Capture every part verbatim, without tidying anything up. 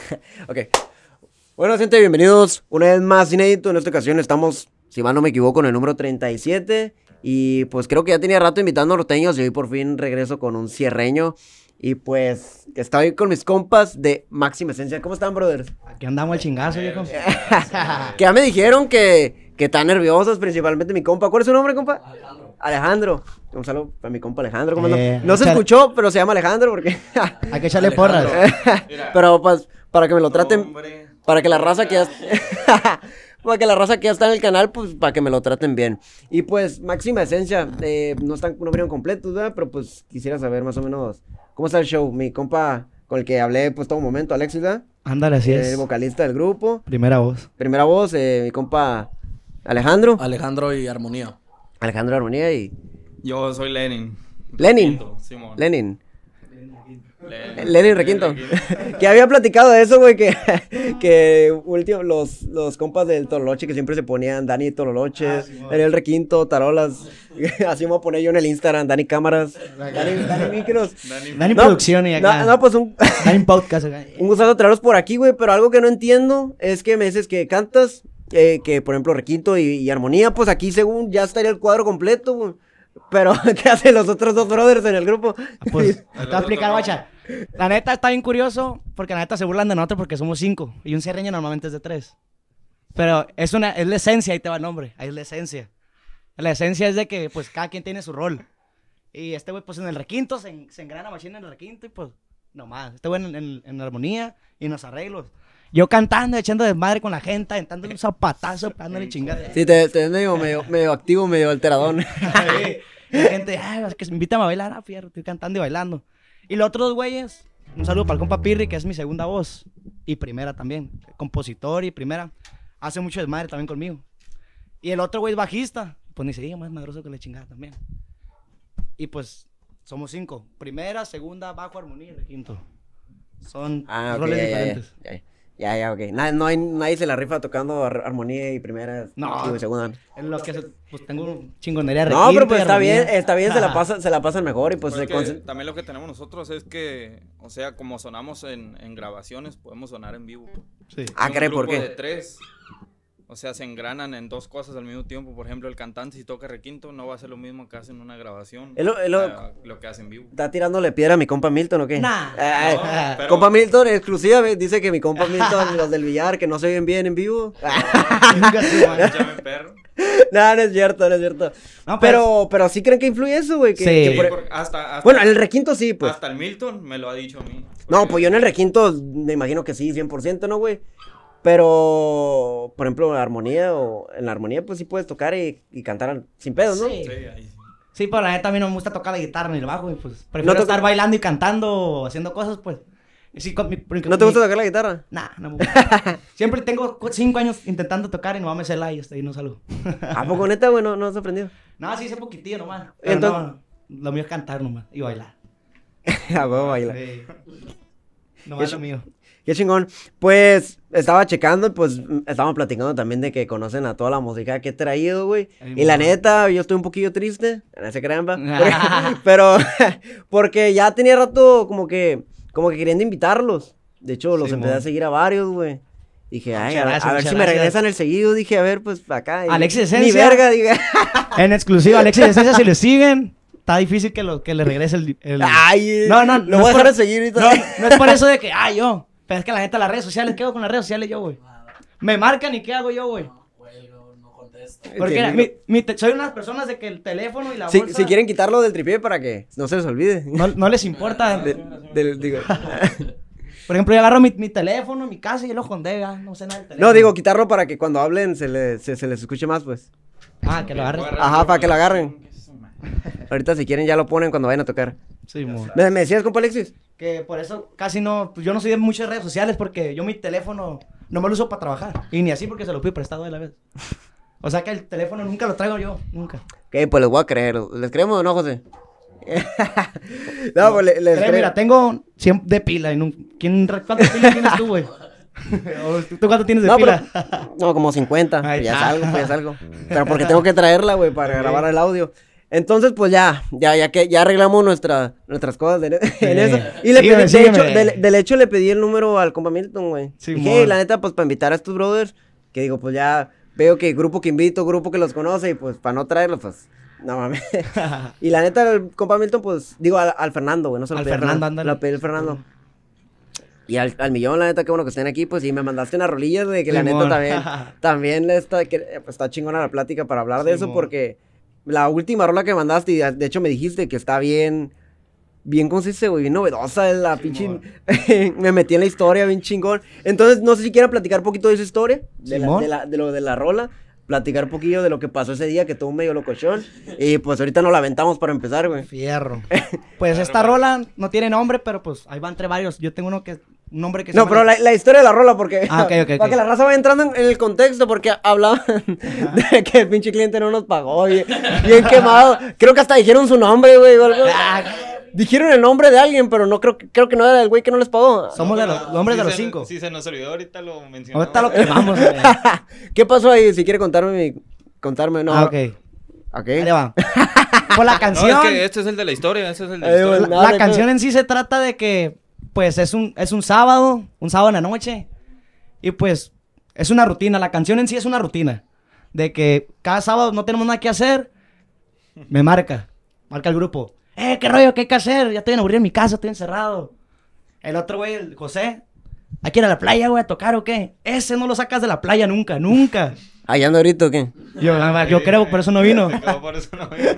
Ok. Bueno, gente, bienvenidos una vez más inédito. En esta ocasión estamos, si mal no me equivoco, en el número treinta y siete. Y pues creo que ya tenía rato invitando a norteños y hoy por fin regreso con un cierreño. Y pues estoy con mis compas de Máxima Esencia. ¿Cómo están, brothers? Aquí andamos al chingazo, viejo. Que ya me dijeron que, que están nerviosos, principalmente mi compa. ¿Cuál es su nombre, compa? Alejandro. Alejandro. Un saludo para mi compa Alejandro. ¿Cómo Eh, anda? No se échale- escuchó, pero se llama Alejandro porque... Hay que echarle porras. Pero pues, para que me lo traten... Hombre. Para que la raza que ya... Para que la raza que ya está en el canal, pues, para que me lo traten bien. Y pues, Máxima Esencia, eh, no están, no vinieron completos, ¿verdad? Pero pues, quisiera saber más o menos cómo está el show. Mi compa con el que hablé, pues, todo momento, Alexis, ¿verdad? Ándale, así El es. vocalista del grupo. Primera voz. Primera voz, eh, mi compa Alejandro. Alejandro y Armonía. Alejandro Armonía y... Yo soy Lenin. Lenin. Requinto, Simón. Lenin. Lenin. Lenin Requinto. Que había platicado de eso, güey, que, que último, los, los compas del Tololoche que siempre se ponían Dani Tololoches, Ah, sí, mo. Daniel Requinto, Tarolas. Así me voy a poner yo en el Instagram, Dani Cámaras, Dani, Dani Micros. Dani. Dani No, Producción y acá. No, no, pues un, Dani Podcast acá. un gustazo traerlos por aquí, güey, pero algo que no entiendo es que me dices que cantas, eh, que por ejemplo Requinto y, y Armonía, pues aquí según ya estaría el cuadro completo, güey. Pero, ¿qué hacen los otros dos brothers en el grupo? Pues, te voy otro a explicar, no. guacha. La neta está bien curioso, porque la neta se burlan de nosotros porque somos cinco. Y un cierreño normalmente es de tres. Pero es una, es la esencia, ahí te va el nombre. Ahí es la esencia. La esencia es de que, pues, cada quien tiene su rol. Y este güey, pues, en el requinto, se, en- se engrana machina en el requinto y, pues, nomás. Este güey en, en, en la armonía y en los arreglos. Yo cantando, echando desmadre con la gente, aventándole un zapatazo, pegándole chingada. Sí, te, te ves medio, medio, medio activo, medio alteradón. Y la gente, ay, es que se invítame a bailar, ah, fierro, estoy cantando y bailando. Y los otros güeyes, un saludo para el compa Pirri, que es mi segunda voz. Y primera también, compositor y primera. Hace mucho desmadre también conmigo. Y el otro güey es bajista. Pues ni se diga, más madroso que la chingada también. Y pues, somos cinco. Primera, segunda, bajo, armonía y requinto. Son Ah, ok, roles ya, ya, diferentes. ya, ya, ya, ya, ok. Na- no hay, nadie se la rifa tocando ar- armonía y primera No. y segunda. Es lo que, se- pues tengo chingonería de No, requinto pero y pues está armonía. bien, está bien, se la pasan, se la pasan mejor y pues Pues se es que concent- también lo que tenemos nosotros es que, o sea, como sonamos en, en grabaciones, podemos sonar en vivo. Sí. Ah, Un caray, ¿por grupo qué? de tres, o sea, se engranan en dos cosas al mismo tiempo. Por ejemplo, el cantante si toca requinto no va a hacer lo mismo que hace en una grabación. Es lo- es lo- a lo que hace en vivo. ¿Está tirándole piedra a mi compa Milton o qué? Nah. Ay, No, pero- Compa Milton, exclusiva, ve, dice que mi compa Milton, los del billar, que no se oyen bien en vivo. Chinga su madre. Llame perro. No, no es cierto, no es cierto. No, pero, pero sí creen que influye eso, güey. que- Sí. que Sí, por- porque hasta, hasta- Bueno, en el requinto sí, pues. hasta el Milton me lo ha dicho a mí. No, Porque- pues yo en el requinto me imagino que sí, cien por ciento, ¿no, güey? Pero, por ejemplo, la armonía o en la armonía, pues sí puedes tocar y, y cantar sin pedos, ¿no? Sí. Sí, ahí sí. Sí, pero la neta a mí no me gusta tocar la guitarra ni el bajo, y pues prefiero ¿No toca- estar bailando y cantando o haciendo cosas, pues. Y sí, con mi- ¿No te gusta tocar la guitarra? Nah, no me gusta. Siempre tengo cu- cinco años intentando tocar y no me sé la y hasta ahí no salgo. ¿A poco neta, güey? No, no has aprendido. No, sí sé poquitillo nomás. Pero Entonces- no, lo mío es cantar nomás y bailar. A huevo, baila. Sí. Nomás Qué lo mío. Qué chingón. Pues estaba checando y pues mm, estábamos platicando también de que conocen a toda la música que he traído, güey. Ay, Y la mamá. neta, yo estoy un poquillo triste. No se crean, va. Porque- Pero, porque ya tenía rato como que, como que queriendo invitarlos. De hecho, los Sí, empecé mon. a seguir a varios, güey. Dije, ay, Muchas a, gracias, a ver muchas si me gracias. regresan el seguido. Dije, a ver, pues acá. y- Alexis Ni Esencia. verga, diga. En exclusiva, Alexis de Esencia, si le siguen, está difícil que, lo, que le regrese el... el- Ay, No, no, lo no voy a es dejar por- de seguir ahorita. No, no es por eso de que, ah, yo. Pero es que la gente, las redes sociales, ¿qué hago con las redes sociales yo, güey? Me marcan y ¿qué hago yo, güey? Juego, no contesto. Porque mira, Entiendo. mi, mi te- soy unas personas de que el teléfono y la Si, bolsa si quieren quitarlo del tripié para que no se les olvide. no, no les importa. De- del- digo, Por ejemplo, yo agarro mi, mi teléfono, mi casa y yo lo escondé, ya, no sé nada del teléfono. no, digo, quitarlo para que cuando hablen se, le- se, se les escuche más, pues. Ah, que lo agarres. Ajá, para que lo agarren. Ahorita si quieren ya lo ponen cuando vayan a tocar. Sí, mo. ¿Me, me decías, compa Alexis? Que por eso casi no, pues yo no soy de muchas redes sociales porque yo mi teléfono no me lo uso para trabajar. Y ni así porque se lo pido prestado de la vez. O sea que el teléfono nunca lo traigo yo, nunca. Ok, pues les voy a creer. ¿Les creemos o no, José? no, pues le- les Pero creo. mira, tengo cien de pila y no... ¿Quién, ¿Cuántas pilas tienes tú, güey? ¿O ¿Tú, tú cuánto tienes de No, pila? pero, no, como cincuenta. Ahí Pues ya está. salgo, pues ya salgo. Pero porque tengo que traerla, güey, para Sí. grabar el audio. Entonces, pues ya, ya, ya que ya arreglamos nuestra, nuestras cosas de- en eso. Y le Sígueme, pedí, de sígueme. hecho, del, del hecho le pedí el número al compa Milton, güey. Sí, Dije, mon. "Hey, la neta, pues para invitar a estos brothers, que digo, pues ya veo que grupo que invito, grupo que los conoce, y pues para no traerlos, pues, no mames. Y la neta, el compa Milton, pues, digo, al, al Fernando, güey, no se lo Al pedí a Fernando, ándale. Lo pedí al Fernando. Y al, al millón, la neta, qué bueno que estén aquí, pues, y me mandaste unas rolillas, de que la neta Simón. también, también está, que, eh, pues, está chingona la plática para hablar de eso, Simón. porque la última rola que mandaste, y de hecho me dijiste que está bien, bien, ¿cómo se dice, güey? Bien novedosa, la pinche, me metí en la historia, bien chingón. Entonces, no sé si quieran platicar un poquito de esa historia, de, la, Simón. de, la- de lo de la rola, platicar un poquillo de lo que pasó ese día, que tuvo medio locochón, y pues ahorita nos la aventamos para empezar, güey. Fierro. Pues esta rola no tiene nombre, pero pues ahí va entre varios. Yo tengo uno que, un nombre que se No, llama- pero la, la historia de la rola, porque. Ah, ok, ok, para ok. que la raza vaya entrando en, en el contexto, porque hablaban de que el pinche cliente no nos pagó, bien, bien quemado. Creo que hasta dijeron su nombre, güey. o algo. Ah, Dijeron el nombre de alguien, pero no creo, que- creo que no era el güey que no les pagó. Somos de los, los hombres de Sí los se- cinco. Sí, se nos olvidó, ahorita lo mencionamos. Ahorita lo quemamos, güey. ¿Qué pasó ahí? Si quiere contarme, mi- contarme, no. Ah, ok. Ok. Ahí le va. Por la No, canción. es que este es el de la historia, este es el de la Eh, historia. bueno. La, Nada, la no hay canción pedo. en sí se trata de que, pues, es un, es un sábado, un sábado en la noche. Y pues, es una rutina. La canción en sí es una rutina. De que cada sábado no tenemos nada que hacer. Me marca. Marca el grupo. Eh, qué rollo, qué hay que hacer. Ya estoy aburrido en mi casa, estoy encerrado. El otro güey, el José. Hay que ir a la playa, güey, a tocar o qué. Ese no lo sacas de la playa nunca, nunca. ¿Allá anda ahorita o qué? Yo, ah, yo creo, por eso no vino. Se quedó por eso no vino.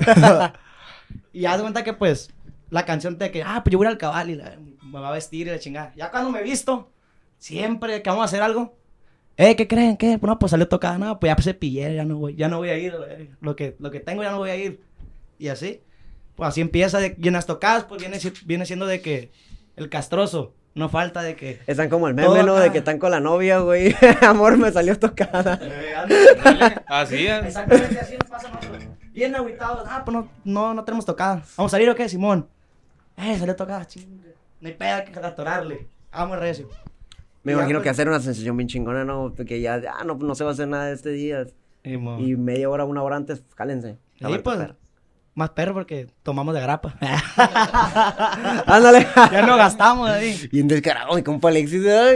Y haz de cuenta que, pues, la canción de que, ah, pues yo voy a ir al cabal y la- me va a vestir y la chingada. Ya cuando me he visto, siempre que vamos a hacer algo, eh, ¿qué creen? ¿Qué? No, pues salió tocada, no, pues ya se pillé, ya no voy, ya no voy a ir, eh, lo que, lo que tengo ya no voy a ir. Y así, pues así empieza, de, y en las tocadas, pues viene, si- viene siendo de que el castroso, no falta de que... Están como el meme, Todo ¿no? acá. De que están con la novia, güey. Amor, me salió tocada. eh, anda- Así es. Exactamente así nos pasa a nosotros. Bien agüitados. Ah, pues no, no, no tenemos tocada. ¿Vamos a salir o qué, Simón? Eh, salió tocada, chinga. No hay pedo que atorarle. Vamos recio. Me Ya, imagino pues. que hacer una sensación bien chingona, ¿no? Que ya, ah, no, no se va a hacer nada este día. Simón. Y media hora, una hora antes, cálense. Sí, A ver, pues, perro. más perro porque tomamos de grapa. Ándale. Ya no gastamos ahí. Bien descarado, mi compa Alexis. Ay.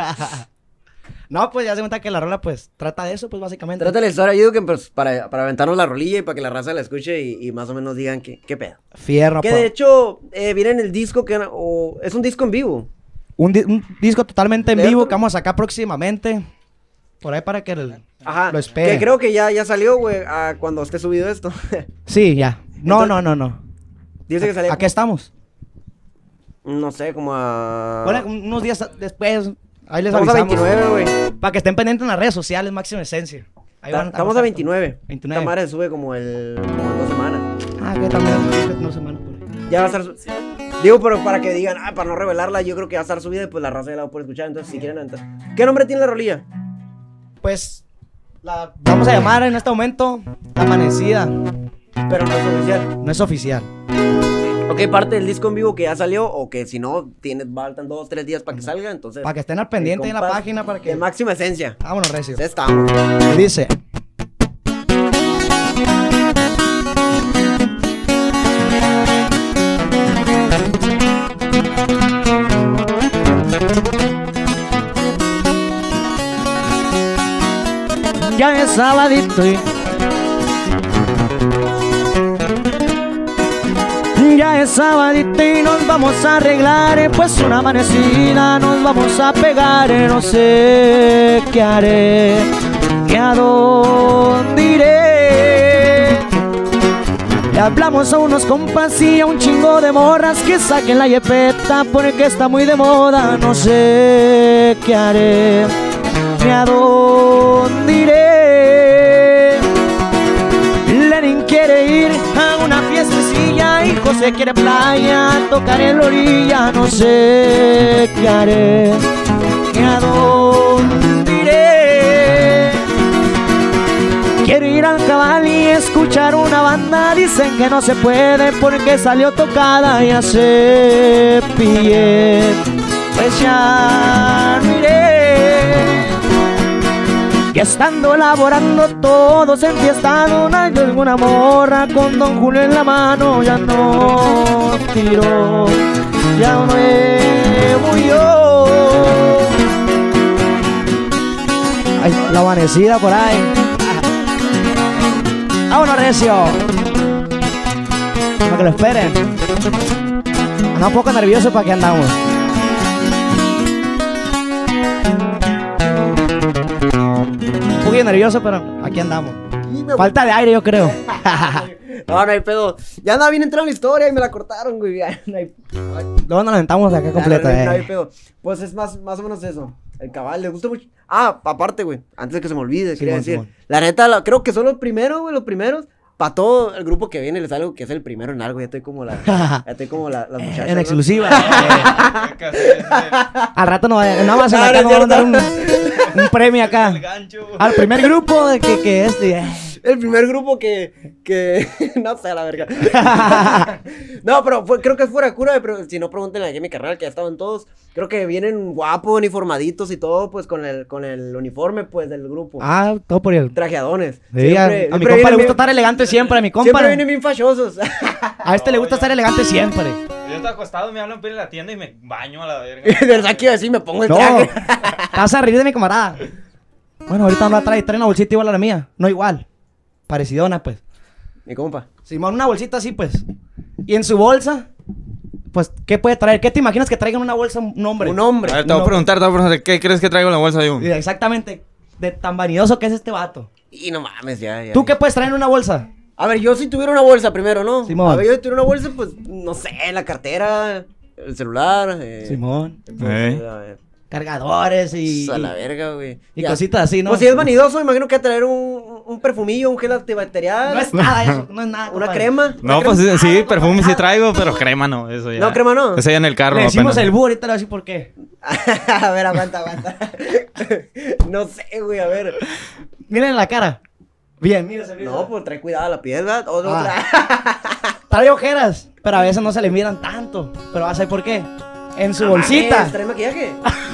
No, pues ya se cuenta que la rola, pues, trata de eso, pues, básicamente. Trata la historia, yo digo que pues, para, para aventarnos la rolilla y para que la raza la escuche y, y más o menos digan qué, qué pedo. Fierro, Que pues. de hecho, eh, viene en el disco que o, es un disco en vivo. Un, di- un disco totalmente en ¿Cierto? vivo que vamos a sacar próximamente. Por ahí para que el- Ajá. lo esperen. Que creo que ya, ya salió, güey, a cuando esté subido esto. Sí, ya. No, Entonces- no, no, no. Dice que salió. ¿A qué estamos? No sé, como a. Bueno, unos días después, ahí les Estamos a avisamos. veintinueve, güey. Para que estén pendientes en las redes sociales, Máxima Esencia. Ahí van Estamos a veintinueve. veintinueve. Esta madre sube como el. como en dos semanas. Ah, que también no semanas por ahí. Ya va a estar. su- Digo, pero para que digan, ah, para no revelarla, yo creo que va a estar subida y pues la raza ya la va a poder escuchar. Entonces, si quieren entrar. ¿Qué nombre tiene la rolilla? Pues la vamos a llamar en este momento La Amanecida. Pero no es oficial. No es oficial. Ok, parte del disco en vivo que ya salió, o que si no, tienes, faltan dos, tres días para que salga, entonces. Para que estén al pendiente en la compas página para que. De máxima esencia. Vámonos, recio. Ya estamos. Y dice. Ya es sabadito y ya es sabadito y nos vamos a arreglar, eh, pues una amanecida nos vamos a pegar, eh, no sé qué haré, ni a dónde iré. Le hablamos a unos compas y a un chingo de morras que saquen la yepeta porque está muy de moda, no sé qué haré, ni a dónde iré. Lenin quiere ir a una fiestecilla y José quiere playa, tocar en la orilla, no sé qué haré, ni a dónde iré. Quiero ir al cabal y escuchar una banda, dicen que no se puede porque salió tocada, ya se pillé, pues ya no iré. que estando elaborando todos enfiestados, hay alguna morra con Don Julio en la mano ya no tiró, ya no murió. Ay, la amanecida por ahí. ¡Vámonos, recio! Para que lo esperen. Anda un poco nervioso para que andamos. Un poquito nervioso, pero aquí andamos. Falta de aire, yo creo. No, no hay pedo. Ya andaba bien entrando en la historia y me la cortaron, güey. Ya, no hay... Luego nos aventamos de acá completa, Ya, no, eh. no hay pedo. Pues es más, más o menos eso. El cabal, le gusta mucho. Ah, aparte, güey, antes de que se me olvide, quería Simón, decir. Simón. La neta, la- creo que son los primeros, güey, los primeros. Para todo el grupo que viene les algo que es el primero en algo. Ya estoy como la. Ya estoy como la, las muchachas. En ¿no? exclusiva. eh. Al rato no vaya, nada más en Ah, acá no nos es van a dar un, un premio acá. El gancho. Al primer grupo de que, que este. eh. El primer grupo que. que no sé, la verga. No, pero fue- creo que es fuera de cura. Pero si no, pregúntenle aquí a mi carnal, que ya estaban todos. Creo que vienen guapos, uniformaditos y todo, pues con el, con el uniforme, pues del grupo. Ah, todo por el. Trajeadones. Sí, a, a mi siempre compa le vienen gusta bien- estar elegante siempre, a mi compa. Siempre vienen bien fachosos. A este le gusta estar elegante siempre. Yo estoy acostado, me hablan en la tienda y me baño a la verga. De verdad que iba a decir, me pongo el No, traje. te vas a reír de mi camarada. Bueno, ahorita no la trae, trae una bolsita igual a la mía. No igual. Parecidona, pues. Mi compa. Simón, una bolsita así, pues. Y en su bolsa, pues, ¿qué puede traer? ¿Qué te imaginas que traiga en una bolsa un hombre? Un hombre. A ver, te voy No. a preguntar, te voy a preguntar, ¿qué crees que traigo en la bolsa yo? Y exactamente, de tan vanidoso que es este vato. Y no mames, ya, ya. ¿Tú qué puedes traer en una bolsa? A ver, yo si tuviera una bolsa primero, ¿no? Simón. A ver, yo si tuviera una bolsa, pues, no sé, la cartera, el celular. Eh, Simón. pues, Eh. a ver, Cargadores y... a la verga, güey. y Ya. cositas así, ¿no? Pues si es vanidoso, imagino que va a traer un, un perfumillo, un gel antibacterial. No es nada eso, no es nada. Una compadre. crema. No, una pues crema. sí, perfume sí traigo, pero crema no, eso ya. No, crema no. Ese ya en el carro. Le decimos apenas. el búho, ahorita le voy a decir por qué. A ver, aguanta, aguanta. No sé, güey, a ver. Miren la cara. Bien, mírese, mírese. No, pues trae cuidado la piel, ¿verdad? O no Ah. trae- Trae ojeras, pero a veces no se le miran tanto. Pero vas a ver por qué. En su No bolsita. mames, ¿trae maquillaje?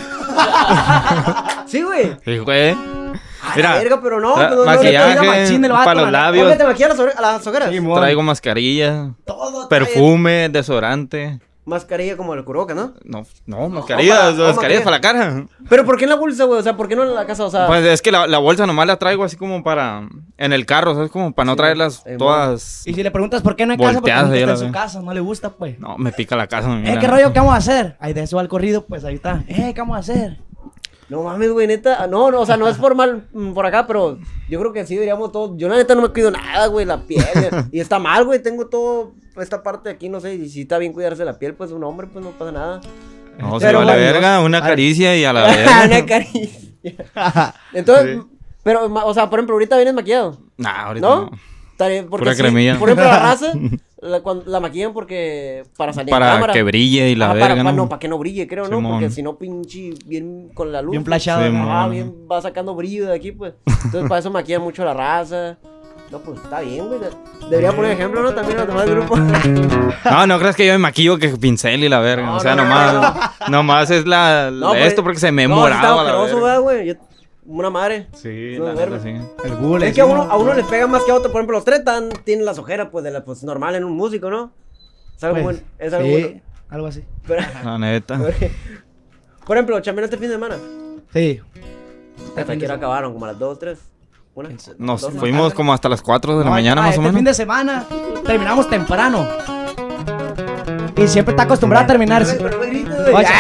Sí, güey. Sí, güey. A Mira, la verga, pero no. tra- pues, no, no, maquillaje, no, no, machín el vato, para los la- Oye, labios, ¿te maquillas a las, ore- a las ojeras? Simón. traigo mascarilla, Todo trae perfume, desodorante. Mascarilla como el curoca, ¿no? No, no, mascarillas, para- no, mascarillas para la cara. Pero ¿por qué en la bolsa, güey? O sea, ¿por qué no en la casa? O sea, Pues es que la, la bolsa nomás la traigo así como para... En el carro, ¿sabes? Como para no Sí, traerlas Simón. todas... Y si le preguntas por qué no hay casa, porque Volteadas nunca ahí a está la en su vez. casa, no le gusta, pues. No, me pica la casa. Eh, mira. ¿qué rollo? ¿Qué vamos a hacer? Ahí de eso al corrido, pues ahí está. Eh, ¿qué vamos a hacer? no mames, güey, neta. No, no, o sea, no es formal mm, por acá, pero yo creo que sí diríamos todos. Yo la neta no me cuido nada, güey, la piel. Y está mal, güey, tengo todo esta parte de aquí, no sé. Y si está bien cuidarse la piel, pues un hombre, pues no pasa nada. No, se Pero vale bueno, verga, una Ay. caricia y a la verga. Una caricia. Entonces, Sí. pero, ma- o sea, por ejemplo, ahorita vienes maquillado, Nah, ahorita ¿no? no. Tare- Porque Pura sí, cremilla. por ejemplo, la raza la, cuando- la maquillan porque para salir en Para cámara. que brille y la Ajá, verga, para, para- ¿no? no, para que no brille, creo, ¿no? Simón. Porque si no, pinche, bien con la luz. Bien flashado. Sí, ¿no? mo- Ah, Simón. bien, va sacando brillo de aquí, pues. Entonces, para eso maquillan mucho la raza. No, pues está bien, güey. Debería poner ejemplo, ¿no? También a los demás grupos. No, no crees que yo me maquillo que pincel y la verga. No, o sea, no, no, nomás, nomás es la, No, pues, esto porque se me no, moraba está la asqueroso, verga. ¿verdad, güey? Yo- Una madre. Sí, No, la verga. neta, sí. El búho le Es que a decimos. uno, a uno les pega más que a otro. Por ejemplo, los tres tan, tienen las ojeras, pues, de la, pues, normal en un músico, ¿no? Es algo Pues, bueno. Es algo sí, bueno. algo así. Pero- La neta. por ejemplo, chambearon este fin de semana. Sí. Hasta que hora acabaron, como a las dos, tres. Una. Nos Dos, fuimos como hasta las cuatro de la No, mañana, ah, más o este fin menos. de semana terminamos temprano. Y siempre está acostumbrado a terminar. Pero- pero no me grites, güey. Oye,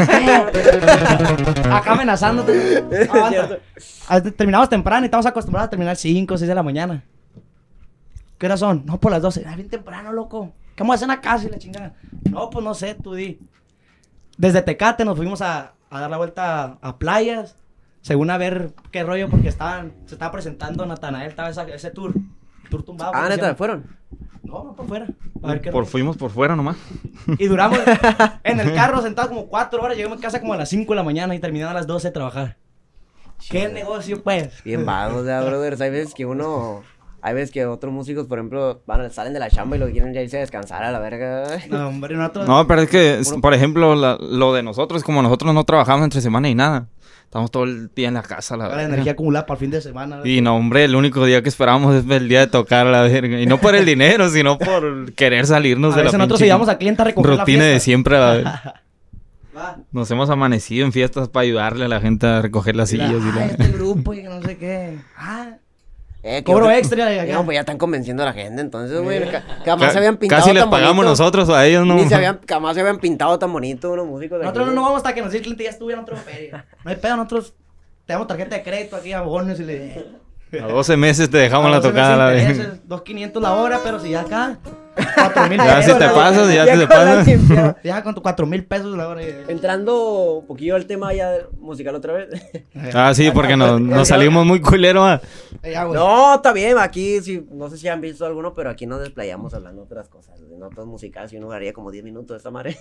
acá amenazándote. Es Aguanta. cierto. Ah, Terminamos temprano y estamos acostumbrados a terminar cinco o seis de la mañana. ¿Qué horas son? No, por las doce. Ah, bien temprano, loco. ¿Qué vamos a hacer en la casa y la chingada? No, pues no sé, tú di. Desde Tecate nos fuimos a, a dar la vuelta a, a playas. Según a ver qué rollo, porque estaban, se estaba presentando Natanael, estaba esa- ese tour. Tour tumbado. Ah, ¿cómo se neta, llama? ¿fueron? No, no, por fuera. A ver qué Por rollo. fuimos por fuera nomás. Y duramos en el carro sentados como cuatro horas. Llegamos a casa como a las cinco de la mañana y terminamos a las doce de trabajar. ¿Qué negocio, pues? Bien vagos, ya, brothers. Hay veces que uno... Hay veces que otros músicos, por ejemplo, van, salen de la chamba y lo que quieren ya irse a descansar a la verga. No, hombre, nosotros... No, pero es que, es- por ejemplo, la- lo de nosotros, como nosotros no trabajamos entre semana y nada. estamos todo el día en la casa, la La verga. energía acumulada para el fin de semana. Y no, hombre, el único día que esperamos es el día de tocar, la verga. Y no por el dinero, sino por querer salirnos A de la veces nosotros pinche llevamos al cliente a recoger la rutina fiesta. de siempre, la verga. Va. Nos hemos amanecido en fiestas para ayudarle a la gente a recoger las sillas. y Ah, la... este grupo y que no sé qué. Ah, Eh, que cobro otra- extra. y acá. No, pues ya están convenciendo a la gente, entonces, güey. ca- Jamás se habían Ca- pintado Casi les tan pagamos bonito. nosotros a ellos, ¿no? Ni se habían, jamás se habían pintado tan bonito unos músicos de Nosotros aquí, no güey. vamos hasta que nos diga el cliente ya estuvo en otro feria. No hay pedo, nosotros tenemos tarjeta de crédito aquí a bonos y le... A doce meses te dejamos la doce tocada, la meses verga. intereses, dos quinientos la hora, pero si ya acá, cuatro mil Ya si te pasas, ya Ya te con la pasas. limpiada. Ya con tu cuatro mil pesos la hora. y- Entrando un poquillo al tema ya musical otra vez. Ah, sí, porque nos, nos salimos muy culeros. ah. Ya, güey. No, está bien, aquí sí, no sé si han visto alguno, pero aquí nos desplayamos hablando de otras cosas, de notas musicales, y uno haría como diez minutos de esta madre.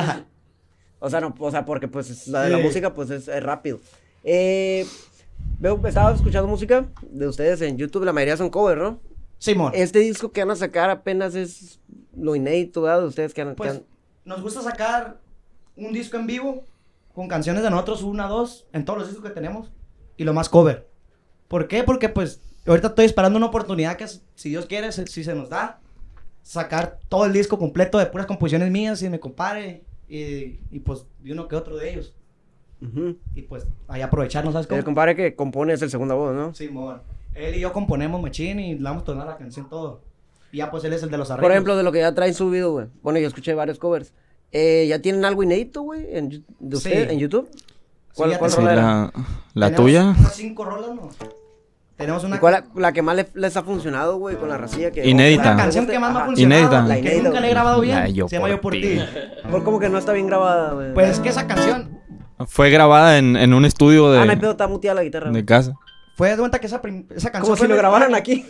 O sea, no, o sea, porque pues la de la Sí. música pues es, es rápido. Eh, veo, estaba escuchando música de ustedes en YouTube, la mayoría son covers, ¿no? Simón, Este disco que van a sacar apenas es lo inédito, ¿verdad? De ustedes que han... que pues han- nos gusta sacar un disco en vivo con canciones de nosotros, una, dos, en todos los discos que tenemos, y lo más cover. ¿Por qué? Porque pues ahorita estoy esperando una oportunidad que, si Dios quiere, se- si se nos da, sacar todo el disco completo de puras composiciones mías y me compare, y, y pues de uno que otro de ellos. Ujú. Y pues ahí aprovecharnos, ¿sabes cómo? El compadre que compone es el segunda voz, ¿no? Simón. Él y yo componemos machín y le vamos a tornar la canción todo. Y ya pues él es el de los arreglos. Por ejemplo, de lo que ya traen subido, güey. Bueno, yo escuché varios covers. Eh, ¿Ya tienen algo inédito, güey, en, Yu- de Sí. usted, en YouTube? ¿Cuál, ya cuál Sí, rola era? la, la Tenemos tuya. unas cinco rolas, ¿no? Tenemos una, ¿Y cuál la, la que más le- les ha funcionado, güey, con la racilla? Que, Inédita. una canción que más me ha Ajá. funcionado, Inédita. La que inédita, nunca le he güey. grabado bien, La Yo se llama por Yo por ti. ti. Por como que no está bien grabada, güey. Pues es que esa canción, Fue grabada en, en un estudio Ah, no hay de, pedo, está muteada la guitarra. de güey. casa. fue de cuenta que esa, prim- esa canción Como fue si lo mi- grabaran aquí.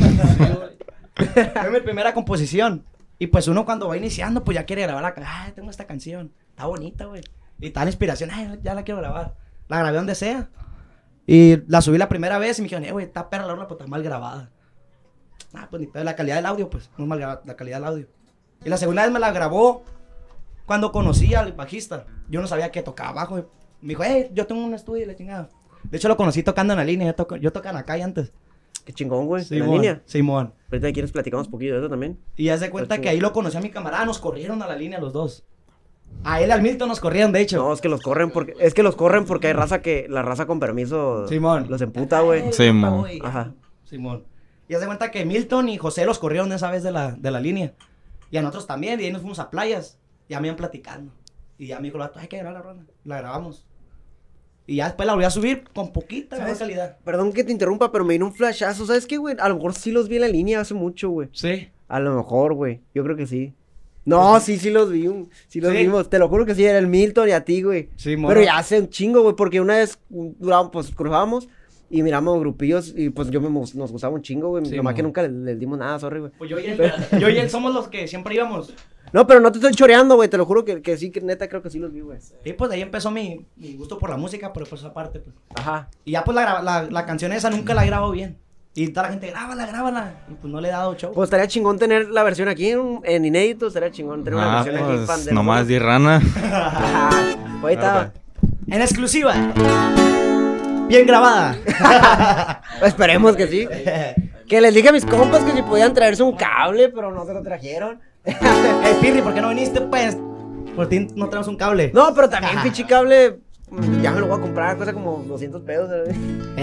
Fue mi primera composición. Y pues uno cuando va iniciando, pues ya quiere grabar la canción. Ay, tengo esta canción. Está bonita, güey. Y está la inspiración. Ay, ya la quiero grabar. La grabé donde sea. Y la subí la primera vez y me dijeron, eh, güey, está perra la rola, pues está mal grabada. Ah, pues ni pedo, la calidad del audio, pues. No es mal grabada, la calidad del audio. Y la segunda vez me la grabó cuando conocí al bajista. Yo no sabía que tocaba bajo. Me dijo, hey, yo tengo un estudio y la chingada. De hecho, lo conocí tocando en la línea. Yo, toco, yo tocaba en la calle antes. Qué chingón, güey. En la Simón, línea. Simón. Ahorita quieres platicamos un poquillo de eso también. Y haz de cuenta Está que ahí lo conocí a mi camarada, nos corrieron a la línea los dos. A él y al Milton nos corrieron, de hecho. No, es que los corren porque... Es que los corren porque hay raza que... La raza con permiso... Simón. Los emputa, güey. Sí, mo. Ajá. Simón. Y haz de cuenta que Milton y José los corrieron esa vez de la, de la línea. Y a nosotros también, y ahí nos fuimos a playas. Y ya me iban platicando. Y ya me dijo, el vato, hay que grabar la rola. La grabamos. Y ya después la volví a subir con poquita mejor ¿Sabes? calidad. Perdón que te interrumpa, pero me vino un flashazo. ¿Sabes qué, güey? A lo mejor sí los vi en la línea hace mucho, güey. Sí. A lo mejor, güey. Yo creo que sí. No, sí, sí los vi. un- Sí los ¿Sí? vimos. Te lo juro que sí, era el Milton y a ti, güey. Sí, mono. Pero ya hace un chingo, güey, porque una vez mm, durábamos, pues cruzábamos y miramos grupillos y pues yo me, mus- nos gustaba un chingo, güey. Sí, Nomás que mono. nunca les, les dimos nada, sorry, güey. Pues yo y él, yo y él somos los que siempre íbamos. No, pero no te estoy choreando, güey. Te lo juro que, que sí, que neta creo que sí los vi, güey. Y pues de ahí empezó mi, mi gusto por la música, pero pues aparte, pues. Ajá. Y ya pues la, gra- la, la canción esa nunca la he grabado bien. Y toda la gente, grábala, grábala. Y pues no le he dado show. Pues estaría chingón tener la versión aquí en, en inédito. Estaría chingón tener una Ah, versión aquí. fan pues de nomás nosotros. di rana. Ajá. Pues ahí está. En exclusiva. Bien grabada. Esperemos que sí. Que les dije a mis compas que si podían traerse un cable, pero no se lo trajeron. Eh, Pirri, ¿por qué no viniste, pues? Por ti no tenemos un cable. No, pero también pinche cable, mm, ya me lo voy a comprar, cuesta como doscientos pesos. ¿sabes?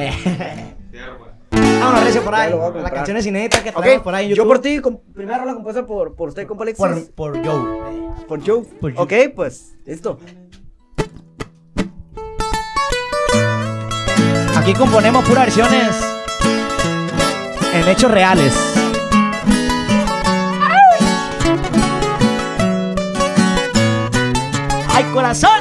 Vámonos, Recio, por Ya ahí. lo voy a La comprar. canción es inédita que Ok, traemos por ahí en yo YouTube. por ti, com- primera rola compuesta por, por usted, compa Alexis. Por, por Joe. Por Joe. por Joe. Ok, pues, listo. Aquí componemos puras versiones en hechos reales. ¡Ay, corazón!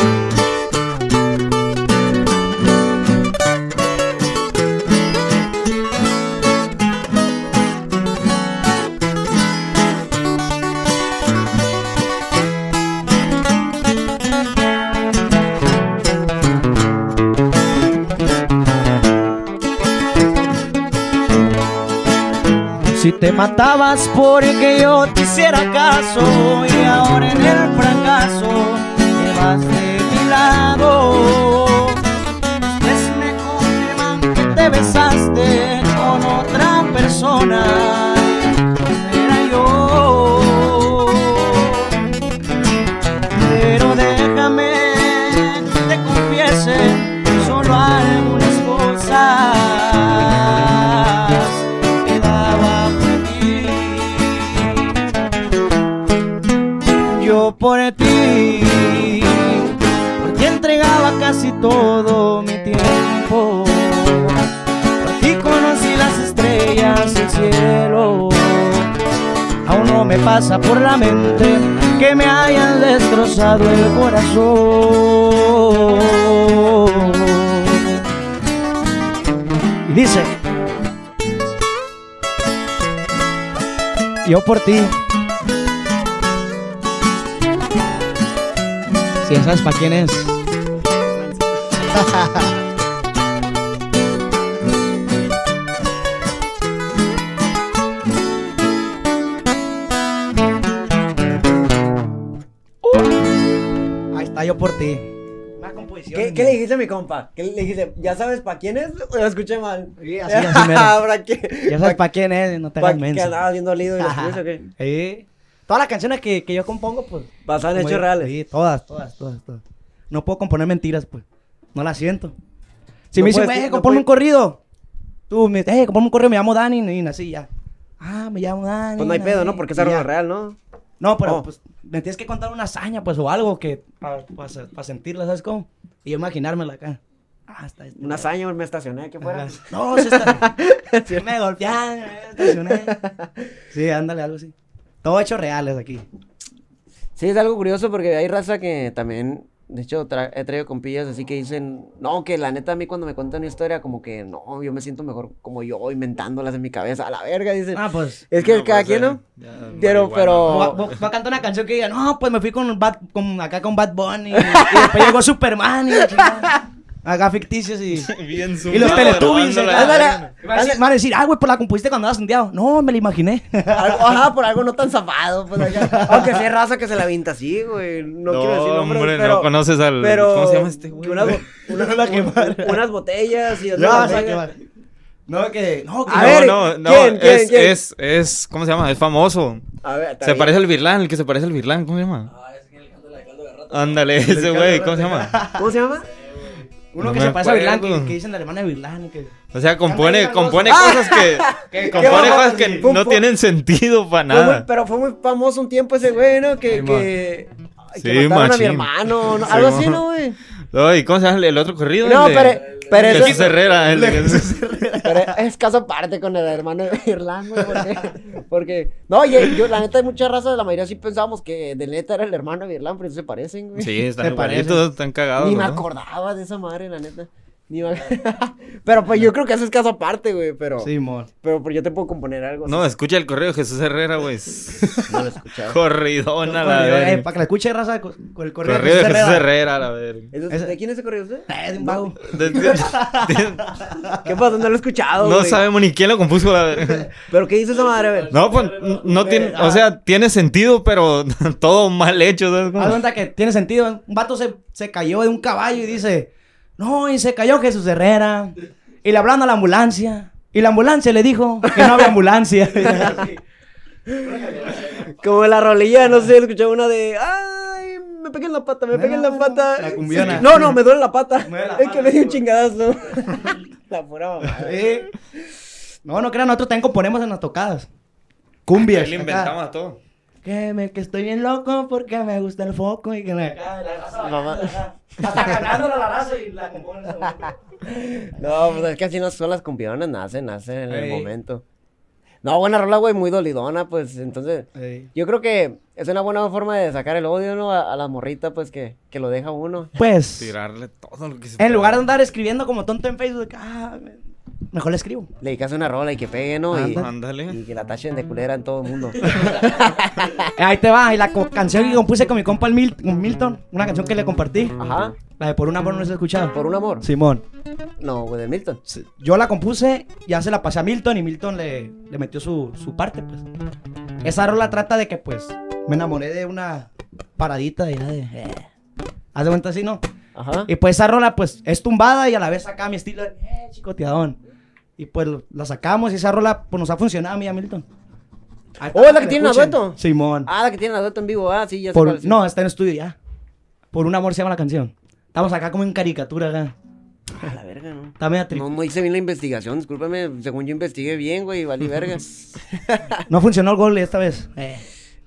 Si te matabas porque yo te hiciera caso y ahora en el fracaso te vas de mi lado. daba casi todo mi tiempo. Por ti conocí las estrellas, el cielo. Aún no me pasa por la mente que me hayan destrozado el corazón. Y dice: yo por ti. Si ya sabes pa' quién es. Ahí está, yo por ti. Una composición. ¿Qué, ¿Qué le dijiste a mi compa? ¿Qué le dijiste? ¿Ya sabes para quién es? ¿O lo escuché mal? Sí, así, así mero. ¿Para qué? Ya sabes pa' quién es, no te hagas ¿Para qué menso. andabas bien dolido y lo Ajá. escuchas o qué? Sí. Todas las canciones que, que yo compongo, pues. Basadas en como hechos yo- reales. Sí, todas, todas, todas, todas. No puedo componer mentiras, pues. No las siento. Si No me dicen, puedes- eh, no compone puedes- un corrido. Tú me dices, eh, compone un corrido, me llamo Dani, y así ya. Ah, me llamo Dani. Pues no hay pedo, ¿no? Porque es algo y ya. real, ¿no? No, pero Oh. pues me tienes que contar una hazaña, pues, o algo que para sentirla, ¿sabes cómo? Y yo imaginármela acá. Ah, está este. Una hazaña, me estacioné aquí afuera. Ajá. No, sí está. Me golpearon, me estacioné. Sí, ándale, algo así. Todo hechos reales aquí. Sí, es algo curioso porque hay raza que también, de hecho, tra- he traído compillas así que dicen, no, que la neta a mí cuando me cuentan una historia como que, no, yo me siento mejor como yo inventándolas en mi cabeza, a la verga, dicen. Ah, pues. Es que No, cada pues, quien, eh, ¿no? ya, Pero, marihuana, pero- Va, va- va a cantar una canción que diga, no, pues me fui con, Bad, con acá con Bad Bunny. Y, y después llegó Superman y la chingada. Acá ficticios y. Bien Y los Teletubbies, grabando acá. la Ándale. verga. Y van a decir, van a decir, ah, güey, pues la compusiste cuando andabas sondeado. No, me la imaginé. Algo, ajá, por algo no tan zafado, pues acá. Aunque sí hay raza que se la vinta así, güey. No, quiero decir nombres, hombre, pero... no conoces al... pero ¿Cómo se llama este güey? que unas, bo- una- La quemar. un- unas botellas y Ya, otras o sea, botellas. que va. No, que. No, que. A no, ver, no, no, ¿quién, quién, es, quién? es, es, ¿cómo se llama? Es famoso. A ver, está Se bien. parece al Virlán, el que se parece al Virlán, ¿cómo se llama? Ándale, ese güey, ¿cómo se llama? ¿Cómo se llama? Uno No que me se parece a Virlán, acuerdo. que, que dicen la hermana de Virlán. Que... O sea, compone, Canta ahí compone algo. cosas que, ¿Qué? compone ¿Qué cosas va? que Fue- no fue- tienen sentido para Fue muy- nada. pero fue muy famoso un tiempo ese güey, ¿no? Que, Sí, que, que Sí, mataron a mi machín. hermano, ¿no? Sí, Algo así, mo. ¿no, güey? No, ¿y cómo se llama el, el otro corrido? No, El de- pero, pero eso Jesús Herrera. El de- pero es caso aparte con el hermano de Irlanda, güey, porque, porque, no, yo, yo, la neta, hay mucha raza, la mayoría sí pensábamos que de neta era el hermano de Irlanda, pero no se parecen, güey. Sí, están Se parecen. igualitos, están cagados. Ni me ¿no? acordaba de esa madre, la neta. Ni me... pero pues yo creo que eso es caso aparte, güey, pero, Sí, mon. pero, pero yo te puedo componer algo. No, así. escucha el correo de Jesús Herrera, güey. No lo he escuchado. Corridona, la Eh, verga. para que la escuche raza con, con el correo Correo de Jesús Herrera. Herrera, la verga. ¿Eso- Ese- ¿De quién es ese correo usted? Eh, de un vago. De- de- ¿Qué pasó? No lo he escuchado, No güey. sabemos ni quién lo compuso, la verga. ¿Pero qué dice esa madre? A ver. No, pues, no tiene, o sea, tiene sentido, pero todo mal hecho, ¿sabes Haz cómo? cuenta que tiene sentido. Un vato se, se cayó de un caballo y dice, no, y se cayó Jesús Herrera. Y le hablaron a la ambulancia. Y la ambulancia le dijo que no había ambulancia. Como la rolilla, no sé, escuchaba una de. ¡Ay! Me pegué en la pata, me pegué en la pata. La cumbiona. Sí, No, no, me duele la pata. Me duele la Es pata. que me di un chingadazo. La pura mamada. Sí. No, no crean, nosotros también componemos en las tocadas. Cumbias. Ahí le acá. inventamos todo. Que, me, que estoy bien loco porque me gusta el foco y que me... Mamá. Hasta cantándola la raza y la componen. No, pues es que así no son las cumpionas, nacen, nacen en el Ey. momento. No, buena rola, güey, muy dolidona, pues, entonces, yo creo que es una buena forma de sacar el odio, ¿no? A, a la morrita, pues, que, que lo deja uno. Pues, Tirarle todo lo que se en pueda. lugar de andar escribiendo como tonto en Facebook, ah, me- mejor le escribo. Le dedicas una rola y que pegue, ¿no? Y, Anda. Ándale. y que la tachen de culera en todo el mundo. Ahí te va, y la co- canción que compuse con mi compa el Mil- con Milton, una canción que le compartí, Ajá, la de Por un amor no se ha escuchado. por un amor. Simón. No, güey, de Milton. Sí, yo la compuse, ya se la pasé a Milton y Milton le, le metió su, su parte, pues. Esa rola trata de que, pues, me enamoré de una paradita de... de eh. Haz de cuenta así, ¿no? Ajá. Y pues esa rola, pues, es tumbada y a la vez acá mi estilo de, eh, chicoteadón. Y pues lo- la sacamos y esa rola, pues, nos ha funcionado a mí y a Milton. Ahí está, Oh, ¿es la para que le tiene a escuchen. dueto? Simón. Ah, la que tiene la dueto en vivo, ah, sí, ya sé Por- cuál es. no, está en estudio ya. Por un amor se llama la canción. Estamos acá como en caricatura acá. A la verga, ¿no? Está media tri- No, no hice bien la investigación, discúlpame, según yo investigué bien, güey, valí vergas. No funcionó el gol esta vez. Eh.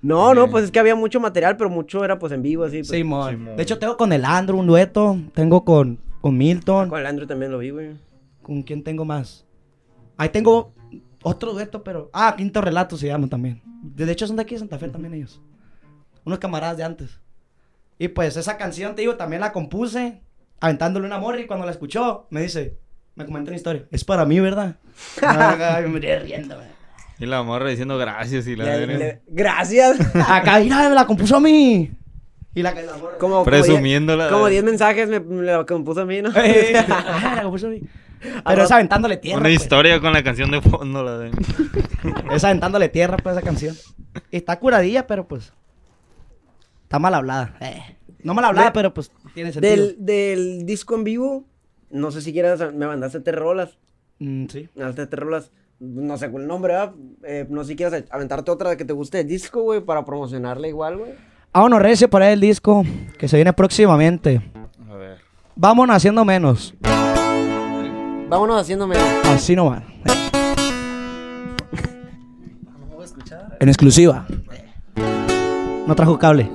No, no, Sí. pues es que había mucho material, pero mucho era pues en vivo, así. Pues. Simón. Simón. De hecho, tengo con el Andrew un dueto. Tengo con, con Milton. Con el Andrew también lo vi, güey. ¿Con quién tengo más? Ahí tengo otro dueto, pero... Ah, Quinto Relato se llama también. De hecho, son de aquí de Santa Fe también ellos. Unos camaradas de antes. Y pues esa canción, te digo, también la compuse aventándole una morra y cuando la escuchó, me dice... Me comentó una historia. Es para mí, ¿verdad? Ay, me miré riendo, güey. Y la morra diciendo gracias y la Le- verga. le- Gracias. Acá, mira, me la compuso a mí. Y la, la morra... como, como Presumiéndola. diez- Como diez mensajes me, me lo compuso a mí, ¿no? Eh, ah, la compuso a mí. Pero es aventándole tierra, Una pues. historia con la canción de fondo, la de... Es aventándole tierra, pues, esa canción. Y está curadilla, pero pues... Está mal hablada. Eh. No mal hablada, De- pero pues tiene sentido. Del, del disco en vivo, no sé si quieras, me mandaste tres rolas. Mm, sí. Me mandaste tres rolas. No sé cuál el nombre, ¿verdad? Eh, no sé si quieras aventarte otra que te guste el disco, güey, para promocionarla igual, güey. Vámonos, recio, por ahí el disco que se viene próximamente. A ver. Vámonos haciendo menos. Vámonos haciéndome. Así nomás. En exclusiva. No trajo cable.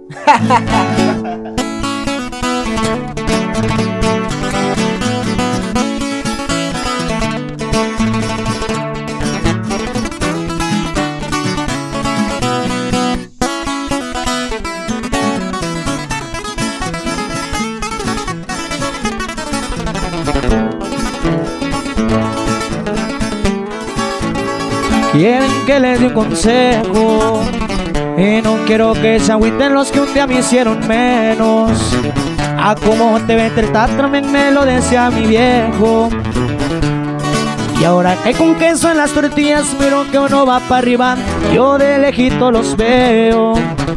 Quieren que les dé un consejo y no quiero que se agüiten los que un día me hicieron menos. A cómo te ves el también me lo decía mi viejo. Y ahora que con queso en las tortillas miro que uno va para arriba, yo de lejito los veo.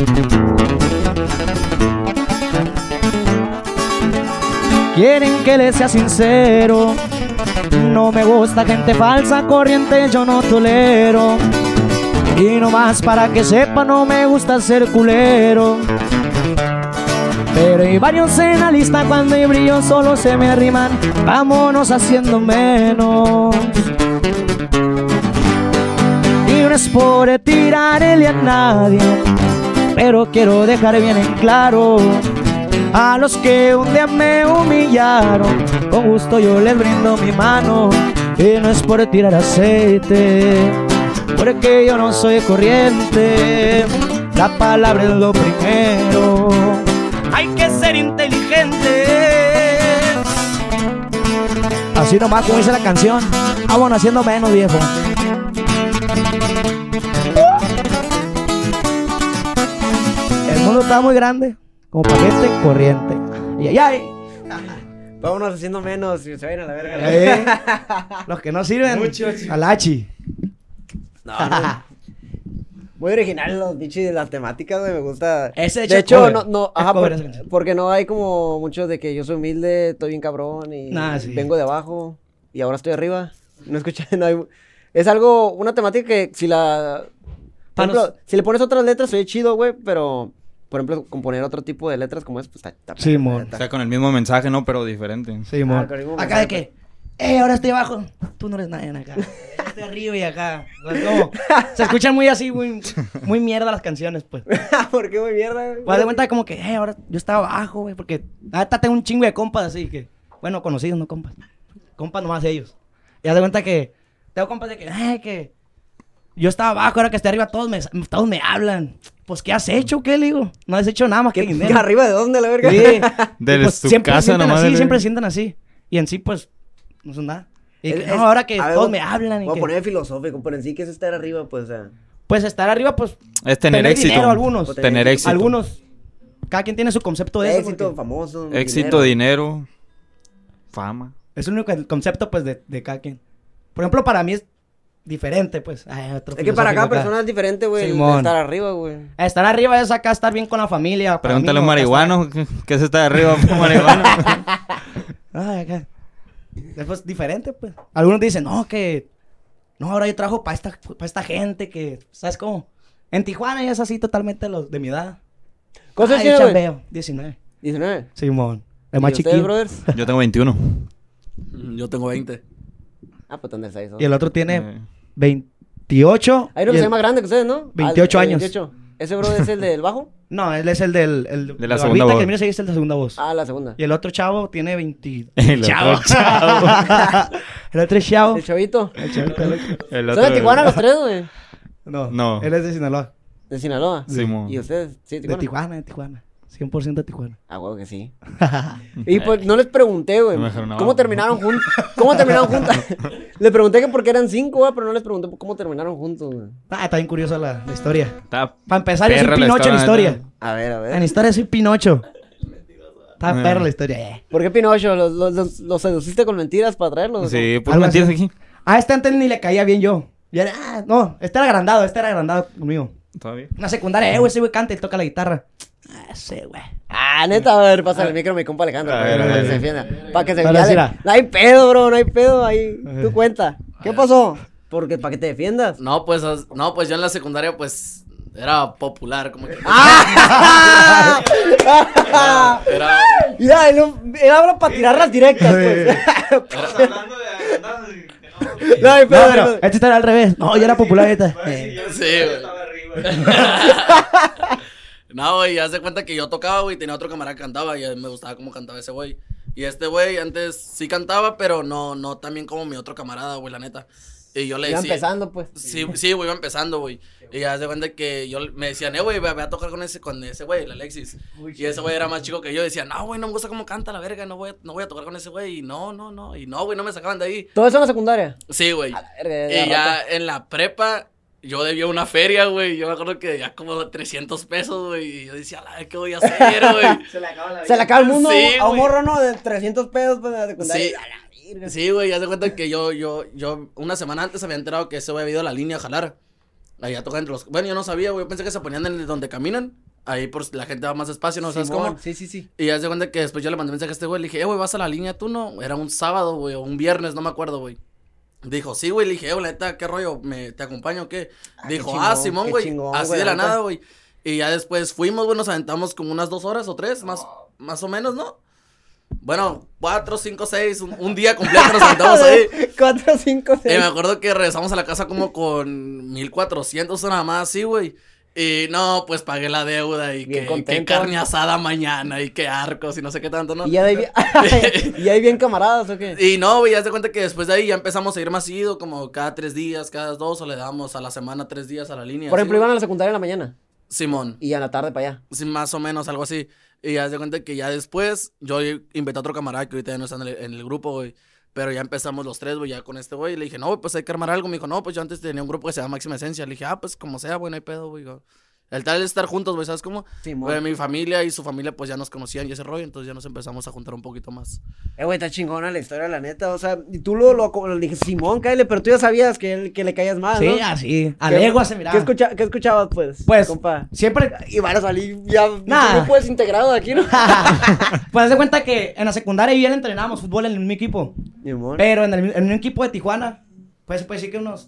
Quieren que les sea sincero, no me gusta gente falsa, corriente yo no tolero. Y nomás para que sepa, no me gusta ser culero. Pero hay varios en la lista, cuando hay brillo solo se me arriman. Vámonos haciendo menos. Y no es por tirarle a nadie, pero quiero dejar bien en claro a los que un día me humillaron, con gusto yo les brindo mi mano. Y no es por tirar aceite, porque yo no soy corriente. La palabra es lo primero, hay que ser inteligentes. Así nomás como dice la canción, vámonos haciendo menos, viejo. El mundo está muy grande, como para gente corriente. Ay, ay, ay. Vámonos haciendo menos y se vayan a la verga. Eh, Los que no sirven, al hachi. No, no. Muy original los bichos de las temáticas, güey, me gusta. Ese de hecho hecho, cover. no, no, Es ajá, cover por- esa canción. porque no hay como muchos de que yo soy humilde, estoy bien cabrón y Nah, sí. vengo de abajo y ahora estoy arriba. No escuché, no hay... Es algo, una temática que si la... Por Panos. ejemplo, si le pones otras letras, soy chido, güey, pero... Por ejemplo, componer otro tipo de letras como es, pues está... está- Sí, mon. O está- sea, con el mismo mensaje, ¿no? Pero diferente. Sí, mon. Ah, con el mismo Acá mensaje, de que, eh, ahora estoy abajo. Tú no eres nadie acá. Estoy arriba y acá. Pues, como, se escuchan muy así, muy, muy mierda las canciones, pues. ¿Por qué muy mierda, güey? Pues de cuenta como que, eh, ahora yo estaba abajo, güey, porque ahorita tengo un chingo de compas así que, bueno, conocidos, no compas. Compas nomás ellos. Y haz de cuenta que tengo compas de que, eh, que yo estaba abajo, ahora que estoy arriba todos me, todos me hablan. Pues, ¿qué has hecho? ¿Qué le digo? No has hecho nada más que ¿Qué, dinero. ¿Arriba de dónde, la verga? Sí. De Y, pues, tu siempre casa se sientan nomás, así, de- siempre se sientan así. Y en sí, pues, no son nada. Y Es- que, es- no, ahora que a ver, todos voy- me hablan y Voy que... a poner filosófico, pero en sí que es estar arriba, pues, o sea... Pues estar arriba, pues, Es tener, éxito. dinero algunos. Tener éxito. Algunos. Cada quien tiene su concepto de eso. éxito, porque famoso, Éxito, dinero, fama. es el único el concepto, pues, de, de cada quien. Por ejemplo, para mí es diferente, pues. Ay, otro Es que para cada filosófico acá. persona es diferente, güey, el de Simón. estar arriba, güey. Estar arriba es acá estar bien con la familia. para Pregúntale a mí un no, acá marihuano, ¿qué, qué se está de arriba por marihuano? estar- Ay, acá. Después, diferente, pues. Algunos dicen, no, que... No, ahora yo trabajo para esta, pa' esta gente que... ¿Sabes cómo? En Tijuana ya es así totalmente los de mi edad. ¿Cuántos Ay, tienes, güey? chambeo. diecinueve. diecinueve. Simón. El ¿Y más ustedes, chiquillo. brothers? Yo tengo veintiuno. Yo tengo veinte. Ah, pues ¿dónde está eso? Y el otro tiene Eh, veintiocho. Hay uno y que se el- llama grande que ustedes, ¿no? veintiocho Ah, años. veintiocho. ¿Ese bro es el del bajo? No, él es el del... El, De la el segunda barbita voz. que mira ahí es el de segunda voz. Ah, la segunda. Y el otro chavo tiene veinte... El otro chavo. El otro es chavo. ¿El chavito? El chavito, el otro. El ¿Son de Tijuana los tres, güey? No, No. él es de Sinaloa. ¿De Sinaloa? Simón. ¿Y ustedes? Sí, De Tijuana. Tijuana, de Tijuana. cien por ciento de Tijuana. Ah, huevo que sí. Y pues no les pregunté, güey. No me dejaron nada. ¿Cómo terminaron juntos? ¿Cómo terminaron juntos? Les pregunté que por qué eran cinco, güey, pero no les pregunté cómo terminaron juntos, güey. Ah, está bien curiosa la, la historia. Está Para empezar, yo soy perra la Pinocho en historia, historia. A ver, a En ver. historia soy Pinocho. Está Eh. perra la historia, eh. ¿Por qué Pinocho? ¿Los, los, los, los seduciste con mentiras para traerlos? Sí, pues Algo mentiras así. aquí. A este antes ni le caía bien yo. Y era, ah, no, este era agrandado, este era agrandado conmigo. Todavía. Una secundaria, eh, güey, ese güey canta y toca la guitarra. Ah, ese güey. Ah, neta, a ver, pásale el micro a mi compa Alejandro. A Para ver, que a ver. se defienda. Para que se Ahora ya sí, le- la. No hay pedo, bro, no hay pedo. Ahí, tú cuenta. ¿Qué pasó? Porque para que te defiendas. No, pues, as- no, pues yo en la secundaria, pues, era popular, como que... ¡Ah! Era, era- Mira, él, él habla para tirar las directas, pues. hablando de No hay No, pedo, pero no. este era al revés. No, yo era popular ahorita. Eh. sí, güey. No, güey, haz de cuenta que yo tocaba, güey, tenía otro camarada que cantaba y a mí me gustaba cómo cantaba ese güey. Y este güey antes sí cantaba, pero no, no tan bien como mi otro camarada, güey, la neta. Y yo le Iba decía... empezando, pues. Sí, sí, güey, iba empezando, güey. Y haz de cuenta que yo me decían, eh, güey, ve, ve a tocar con ese, con ese güey, el Alexis. Y ese güey era más chico que yo. Decía, no, güey, no me gusta cómo canta la verga, no voy, a- no voy a tocar con ese güey. Y no, no, no. Y no, güey, no me sacaban de ahí. Todo eso en la secundaria. Sí, güey. A la verga, Y ya ya rato. en la prepa, yo debía una feria, güey. Yo me acuerdo que ya como trescientos pesos, güey. Y yo decía, "Ala, ¿qué voy a hacer, güey?" Se le acaba la Se le acaba el mundo Sí, a un güey. morro, ¿no? De trescientos pesos, pues, en la secundaria. Sí. A la verga. Sí, güey, ya se cuenta que yo, yo, yo, una semana antes había enterado que ese güey había ido a la línea a jalar. Ahí a tocar entre los... Bueno, yo no sabía, güey, yo pensé que se ponían en donde caminan. Ahí por si la gente va más despacio, ¿no? ¿Sabes Simón, cómo? Sí, sí, sí. Y ya se cuenta que después yo le mandé mensaje a este güey, le dije, eh, güey, ¿vas a la línea tú, no? Era un sábado, güey, o un viernes, no me acuerdo, güey. Dijo, sí, güey, le dije, eh, güey, la neta, ¿qué rollo? ¿Me, ¿Te acompaño o qué? Ah, qué Dijo, chingón, ah, Simón, qué güey, chingón, así güey, de la la neta. nada, güey. Y ya después fuimos, güey, nos aventamos como unas dos horas o tres, más, más o menos, ¿no? Bueno, cuatro, cinco, seis, un, un día completo nos aventamos ahí. Cuatro, cinco, Y seis. me acuerdo que regresamos a la casa como con mil cuatrocientos o nada más así, güey. Y no, pues pagué la deuda y Bien que, contento. que carne asada mañana y que arcos y no sé qué tanto, ¿no? ¿Y ya de ahí bien, ¿y ahí bien camaradas o qué? Y no, güey, ya se cuenta que después de ahí ya empezamos a ir más seguido, como cada tres días, cada dos, o le damos a la semana tres días a la línea. Por así, ejemplo, güey. iban a la secundaria en la mañana Simón, y a la tarde para allá. sí, más o menos, algo así. Y ya se cuenta que ya después yo invité a otro camarada que ahorita ya no está en el, en el grupo, güey. Pero ya empezamos los tres, güey, ya con este güey. Y le dije, no, güey, pues hay que armar algo. Me dijo, no, pues yo antes tenía un grupo que se llama Máxima Esencia. Le dije, ah, pues como sea, güey, no hay pedo, güey. El tal es estar juntos, güey, ¿sabes cómo? Simón. Güey, mi familia y su familia, pues ya nos conocían y ese rollo. Entonces ya nos empezamos a juntar un poquito más. Eh, güey, está chingona la historia, la neta. O sea, y tú lo, lo, lo le dije, Simón, cállale, pero tú ya sabías que, él, que le caías mal, Sí, ¿no? así. A ¿Qué- legua se miraba. ¿Qué, escucha, ¿Qué escuchabas, pues? Pues, compa. siempre... Y van a salir ya. Nah. No puedes integrado de aquí, ¿no? Pues haz de cuenta que en la secundaria y bien entrenábamos fútbol en mi equipo. Simón. Pero en, el, en un equipo de Tijuana, pues se puede decir que unos...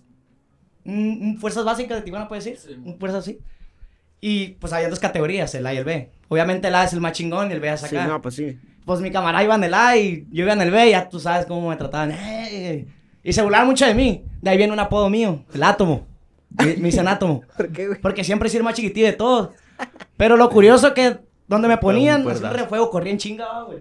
un- un fuerzas básicas de Tijuana, puede decir. Un fuerzas así. Y pues había dos categorías, el A y el B. Obviamente el A es el más chingón y el B es Sí, acá. no, pues sí. Pues mi camarada iba en el A y yo iba en el B y ya tú sabes cómo me trataban. ¡Ey! Y se burlaban mucho de mí. De ahí viene un apodo mío, el átomo. Me, me dicen átomo. ¿Por qué, güey? Porque siempre he sido el más chiquitillo de todos. Pero lo curioso que donde me ponían, un así un puertazo. refuego, corría en chinga, güey.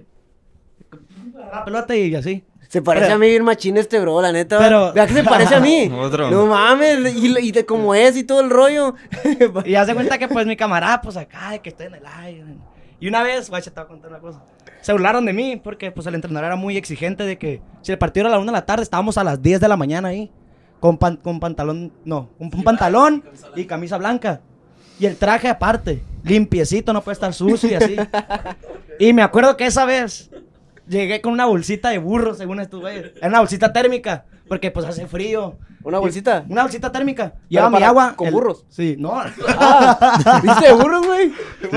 La pelota y así. Se parece Pero- a mí bien machín este bro, la neta. Pero- Vea que se parece a mí. Otro. No mames, y, y de cómo es y todo el rollo. Y ya se cuenta que pues mi camarada, pues acá, de que estoy en el aire. Y una vez, guacha, te voy a contar una cosa. Se burlaron de mí porque pues el entrenador era muy exigente de que si el partido era a la una de la tarde, estábamos a las diez de la mañana ahí. Con, pan- con pantalón, no, un, un pantalón y camisa blanca. Y el traje aparte, limpiecito, no puede estar sucio y así. Y me acuerdo que esa vez llegué con una bolsita de burro, según estos güeyes. Era una bolsita térmica, porque pues hace frío. ¿Una bolsita? Y- una bolsita térmica. Lleva mi para- agua. con el- burros? Sí, no. Ah, ¿viste de burros, güey?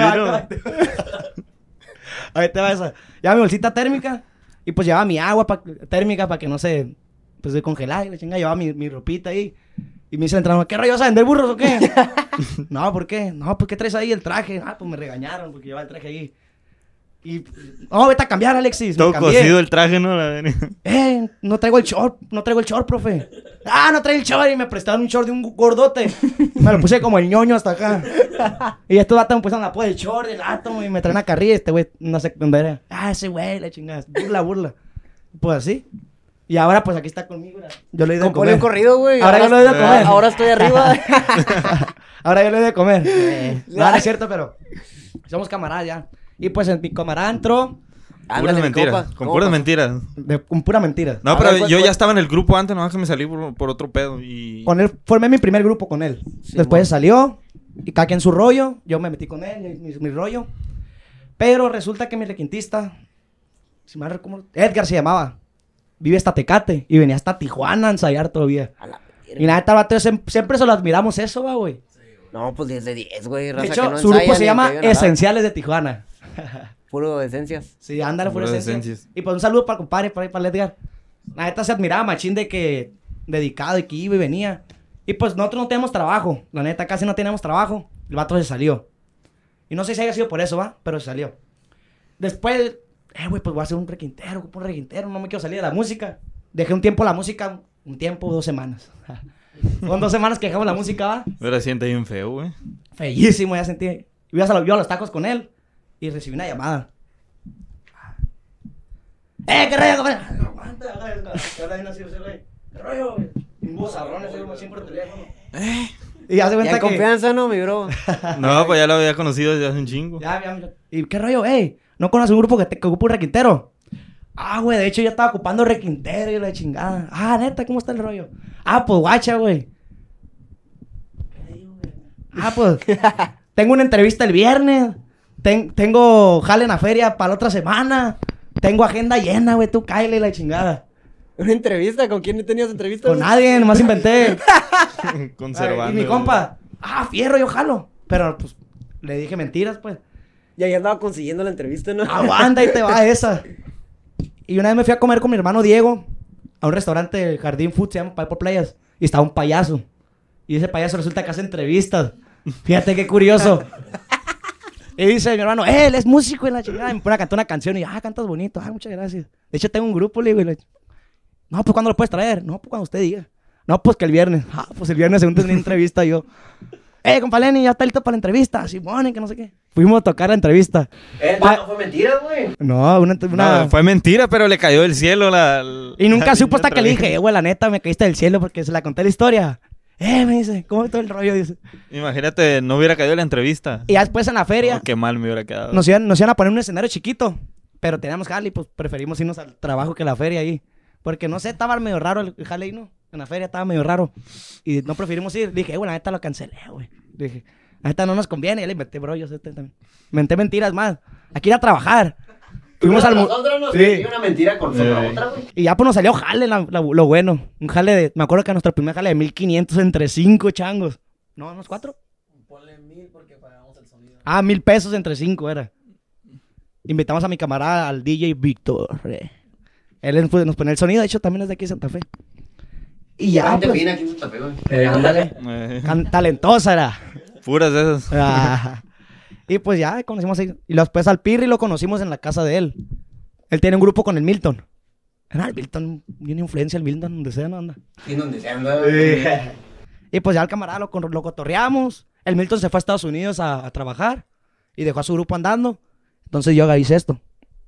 Ahí te va esa. Lleva mi bolsita térmica. Y pues llevaba mi agua pa- térmica para que no se, pues, se congelara y la chinga. Llevaba mi, mi ropita ahí. Y me dice el entrenador, ¿qué rollo vas a vender burros o qué? No, ¿por qué? No, ¿por qué traes ahí el traje? Ah, pues me regañaron porque llevaba el traje ahí. Y, no, vete a cambiar, Alexis. Todo me cambié. cosido el traje, ¿no? La- Eh, no traigo el short, no traigo el short, profe. Ah, no traigo el short. Y me prestaron un short de un gordote. Me lo puse como el ñoño hasta acá. Y estos vatos me pusieron la pues el short, el átomo, y me traen a carrilla. Este güey, no sé dónde era. Ah, ese güey, la chingada. Burla, burla. Pues así. Y ahora, pues aquí está conmigo. mira. Yo le di de Compone un comer. corrido, güey. Ahora yo le doy de comer. Ahora estoy arriba. Ahora yo le doy de comer. Eh, no, no es cierto, pero somos camaradas ya. Y pues mi camarada entró Puras Ándale, mentiras. compa, Con compa. puras mentiras. de, con pura mentira. No, A pero ver, ¿cuál- yo cuál? ya estaba en el grupo antes, nomás que me salí por, por otro pedo. Y... Con él, formé mi primer grupo con él. Sí, Después bueno. salió, y cada quien su rollo. Yo me metí con él, mi, mi rollo. Pero resulta que mi requintista, si mal recuerdo, Edgar se llamaba. Vive hasta Tecate y venía hasta Tijuana a ensayar todavía. A la verga. Y nada, tal vato, siem- siempre se lo admiramos eso, va, güey. No, pues diez de diez, güey. De raza hecho, que no su grupo ensaya se ni llama que vive nada. Esenciales de Tijuana. Puro esencias. Sí, ándale, Puras pura esencia. esencias. Y pues un saludo para el compadre, para, para el Edgar. La neta se admiraba machín de que dedicado y que iba y venía. Y pues nosotros no tenemos trabajo. La neta casi no tenemos trabajo. El vato se salió. Y no sé si haya sido por eso, ¿va? Pero se salió. Después, eh, güey, pues voy a hacer un requintero, un requintero. No me quiero salir de la música. Dejé un tiempo la música, un tiempo, dos semanas. Son dos semanas que dejamos la música, ¿va? Ahora siente bien feo, güey. Feísimo, ya sentí. Iba a, yo a los tacos con él y recibí una llamada. ¡Eh, qué rollo, compadre! Aguanta, aguanta. Ahora viene así, ese güey. ¿Qué rollo, güey? Un bozarrón ese güey, siempre por teléfono. Y hace Ya cuenta en que... confianza, ¿no, mi bro? No, pues ya lo había conocido desde hace un chingo. Ya, ya, ya. ¿Y qué rollo, ey? ¿No conoces un grupo que, te, que ocupa un requintero? Ah, güey, de hecho yo estaba ocupando requintero y la chingada. Ah, neta, ¿cómo está el rollo? Ah, pues guacha, güey. Ah, pues, tengo una entrevista el viernes. Ten- tengo jale en la feria para la otra semana. Tengo agenda llena, güey, tú cáele la chingada. ¿Una entrevista? ¿Con quién tenías entrevista? Con nadie, nomás inventé. Conservando. Ay, y mi compa, ah, fierro, yo jalo. Pero, pues, le dije mentiras, pues. Y ahí andaba consiguiendo la entrevista, ¿no? Aguanta y te va esa. Y una vez me fui a comer con mi hermano Diego a un restaurante, Jardín Food, se llama Pipe Playas. Y estaba un payaso. Y ese payaso resulta que hace entrevistas. Fíjate qué curioso. Y dice mi hermano, eh, él es músico en la chingada. Y me pone a cantar una canción y, ah, cantas bonito. Ah, muchas gracias. De hecho, tengo un grupo, le digo. Y le... No, pues, ¿cuándo lo puedes traer? No, pues, cuando usted diga. No, pues, que el viernes. Ah, pues, el viernes según tenía entrevista yo. Eh, compa Lenny, ya está listo para la entrevista. Simón, y que no sé qué. Fuimos a tocar la entrevista. Eh, Pa- no fue mentira, güey. No, una... una... No, fue mentira, pero le cayó del cielo la... Y nunca la supo hasta que le entrevista. dije, eh, güey, la neta, me caíste del cielo porque se la conté la historia. Eh, me dice, ¿cómo es todo el rollo? Dice. Imagínate, no hubiera caído la entrevista. Y ya después en la feria, Oh, qué mal me hubiera quedado. nos, iban, nos iban a poner un escenario chiquito. Pero teníamos jale y pues preferimos irnos al trabajo que a la feria ahí. Porque no sé, estaba medio raro el jale ahí, ¿no? En la feria estaba medio raro. Y no preferimos ir. Dije, eh, güey, la neta lo cancelé, güey. Dije, la neta no nos conviene. Ya le inventé brollos. Este también. Inventé mentiras más. Aquí ir a trabajar. Fuimos al... mu- Nosotros nos Sí. una mentira con Eh. otra, güey. Y ya pues nos salió jale, la- la- lo bueno. Un jale de... Me acuerdo que nuestro primer jale de mil quinientos entre cinco changos. ¿No, unos cuatro? Ponle mil porque pagamos el sonido. Ah, mil pesos entre cinco era. Invitamos a mi camarada, al D J Víctor. eh. Él es- pues, nos pone el sonido, de hecho también es de aquí de Santa Fe. Y ya, Gente pues, fina aquí en Santa Fe, güey. eh, ándale. Eh, Can- talentosa era. puras de esas. Ah. Y pues ya conocimos ahí. Y después al Pirri lo conocimos en la casa de él. Él tiene un grupo con el Milton. Ah, el Milton, tiene influencia el Milton, donde sea, no anda. Y donde se anda, güey. Y pues ya al camarada lo, con- lo cotorreamos. El Milton se fue a Estados Unidos a, a trabajar y dejó a su grupo andando. Entonces yo hice esto.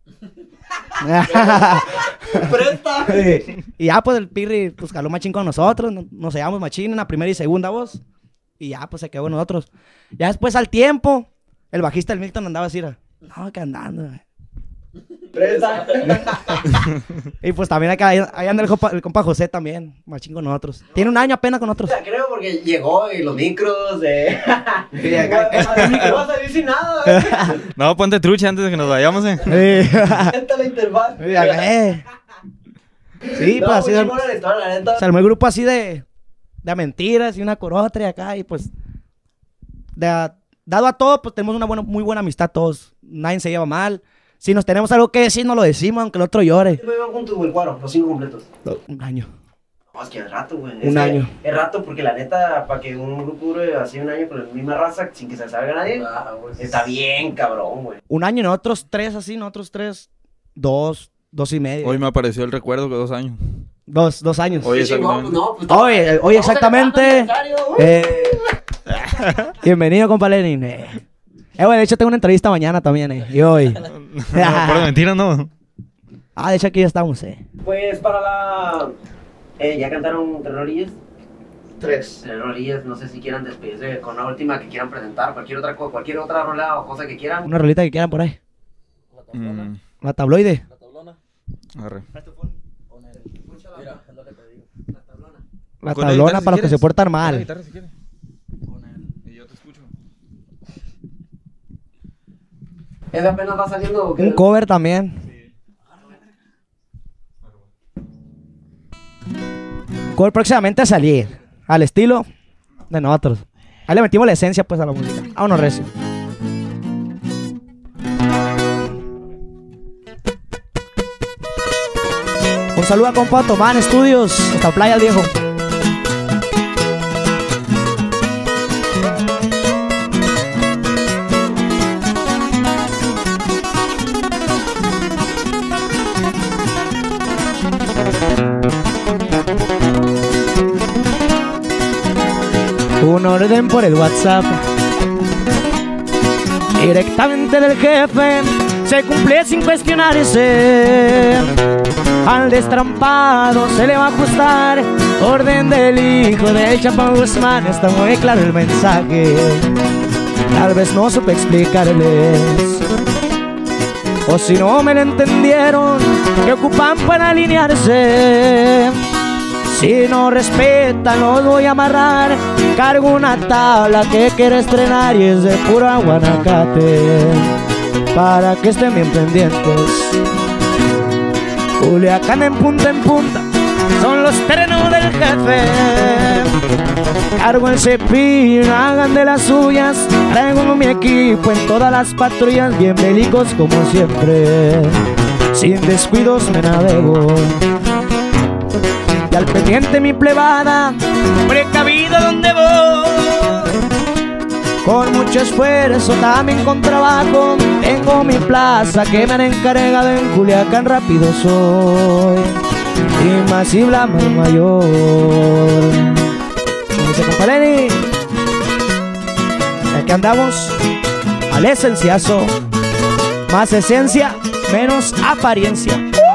¡Presta! Sí. Y ya pues el Pirri pues jaló machín con nosotros. Nos, nos llevamos machín en la primera y segunda voz. Y ya pues se quedó con nosotros. Ya después al tiempo, el bajista del Milton andaba así, era, no, que andando. güey". ¡Presta! Y pues también acá, ahí, ahí anda el compa, el compa José también, machín con nosotros. Tiene un año apenas con nosotros. Creo porque llegó y los micros de... Y acá- No va a salir sin nada, güey. No, ponte trucha antes de que nos vayamos, eh. Sí. Esta es la interfaz. Y acá, eh. Sí, No, pues así muy se, chingona la historia, la neta. se armó el grupo así de, de mentiras y una corotra y acá y pues de a- dado a todo, pues tenemos una buena, muy buena amistad todos. Nadie se lleva mal. Si nos tenemos algo que decir, nos lo decimos, aunque el otro llore. Me iban juntos, güey, el cuadro, los cinco completos. Un año. No, es que es rato, güey. Un Es que año. Es rato porque la neta, para que un grupo dure así un año con la misma raza sin que se salga nadie, Ah, güey. está bien, cabrón, güey. Un año, nosotros tres así, nosotros tres, dos, dos y medio. Hoy me apareció el recuerdo que dos años. Dos, dos años. Oye, Sí, chingón, pues no, pues Oye, oye, exactamente. estamos celebrando aniversario, Eh, bienvenido, compa Lenin. Eh, eh, güey, de hecho tengo una entrevista mañana también, eh. Y hoy. No, por mentira, no. Ah, de hecho aquí ya estamos, eh. Pues para la... Eh, ¿ya cantaron Tres Rolillas? Tres. Tres Rolillas, no sé si quieran despedirse con la última que quieran presentar, cualquier otra, co- cualquier otra rola o cosa que quieran. Una rolita que quieran por ahí. Mm, La tabloide. La tablona. arre. Mira, es lo que te digo. La Con la tablona guitarra, si para los que quieres. se portan Con la mal. guitarra, si quieres. Y yo te escucho. ¿Esa apenas va saliendo o qué? Un cover también. Un cover próximamente a salir. Al estilo de nosotros. Ahí le metimos la esencia pues a la música. Vámonos, recio. Un saludo a compa Tomán Estudios. Hasta Playa el Viejo. Un orden por el WhatsApp directamente del jefe se cumple sin cuestionarse. Al destrampado se le va a ajustar orden del hijo de Chapán Guzmán. Está muy claro el mensaje, tal vez no supe explicarles, o si no me lo entendieron, que ocupan para alinearse. Si no respetan, los voy a amarrar. Cargo una tabla que quiero estrenar y es de puro aguanacate, para que estén bien pendientes. Culiacán en punta en punta son los terrenos del jefe. Cargo el cepillo, hagan de las suyas. Traigo mi equipo en todas las patrullas, bien bélicos como siempre. Sin descuidos me navego. Y al pendiente mi plebada, precavido donde voy. Con mucho esfuerzo, también con trabajo, tengo mi plaza que me han encargado en Culiacán. Rápido soy, invasible al mayor. Como dice compa Lenny, aquí andamos al esenciazo. Más esencia, menos apariencia.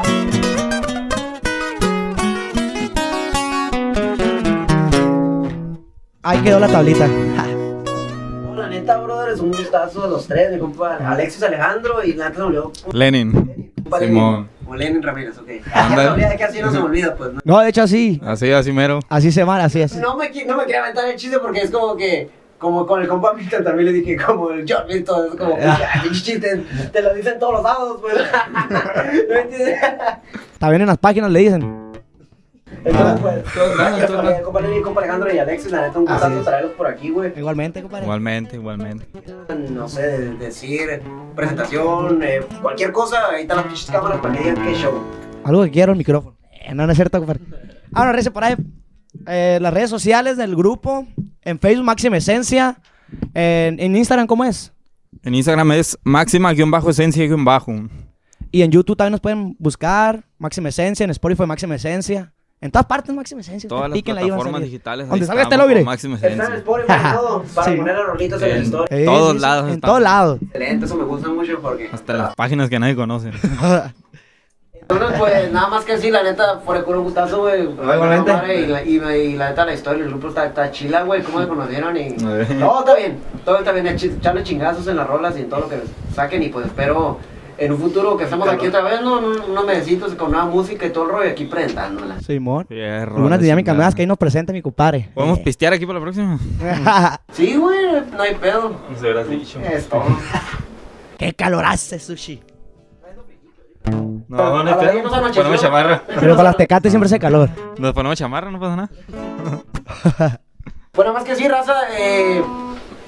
Ahí quedó la tablita. Ja. No, la neta, brother, es un gustazo de los tres, mi compa Alexis Alejandro y la neta se me olvidó. Lenin. Compa Simón. Lenin. O Lenin Ramírez, ok. Ándale. Ya que así no se me olvida, pues. No, No, de hecho así. Así, así mero. Así se llama, así es. no me, qui- no me quería aventar el chiste porque es como que, como con el compa Milton también le dije, como el John Milton, es como, Ah. "Ah, pinche chiste, te lo dicen todos los sábados, pues. ¿No entiendes? También en las páginas le dicen. Entonces, pues, todos lados, gracias, todos lados. compa Lenin, compa Alejandro y Alexis, la neta, un Así gustazo es. traerlos por aquí, güey. Igualmente, compadre. Igualmente, igualmente. No sé, de- decir, presentación, eh, cualquier cosa, ahí están las pinches cámaras para que digan qué show. Algo que quiero el micrófono. Eh, no, no es cierto, compadre. Ahora, rece por ahí. Eh, las redes sociales del grupo. En Facebook, Máxima Esencia. En, en Instagram, ¿cómo es? En Instagram es máxima-esencia-bajo. Y en YouTube también nos pueden buscar. Máxima Esencia. En Spotify, Máxima Esencia. En todas partes, Máxima Esencia. Todas las Píquenle ahí, van a plataformas salir. digitales. Donde ahí salga este estamos, lo, mire. con Máxima Está en Esencia. Spotify y todo, para Sí. poner las rolitas en la En historia. Eh, todos sí, sí, lados En estamos. todos lados. Excelente, eso me gusta mucho porque... Hasta las páginas que nadie conoce. Entonces, pues, nada más que sí, la neta, por el culo un gustazo, güey. Igualmente. Y la, y, la- y la neta, la historia del grupo está, está chila, güey, cómo se conocieron y... ver. Todo está bien, todo está bien, echi- echarle chingazos en las rolas y en todo lo que saquen y pues espero en un futuro que estemos aquí otra vez, ¿no? Unos unos mesecitos con nueva música y todo el rollo y aquí presentándola. Simón. Fierro, Algunas la dinámicas chingada. nuevas que ahí nos presenta mi compadre. ¿Podemos Eh. pistear aquí para la próxima? Sí, güey, no hay pedo. No se hubieras dicho. Es todo. ¡Qué calor hace, sushi! No, no hay A la vez pedo. nos anocheció. Ponemos chamarra. Pero para las tecates siempre hace calor. Nos ponemos chamarra, no pasa nada. Bueno, más que sí, raza, eh,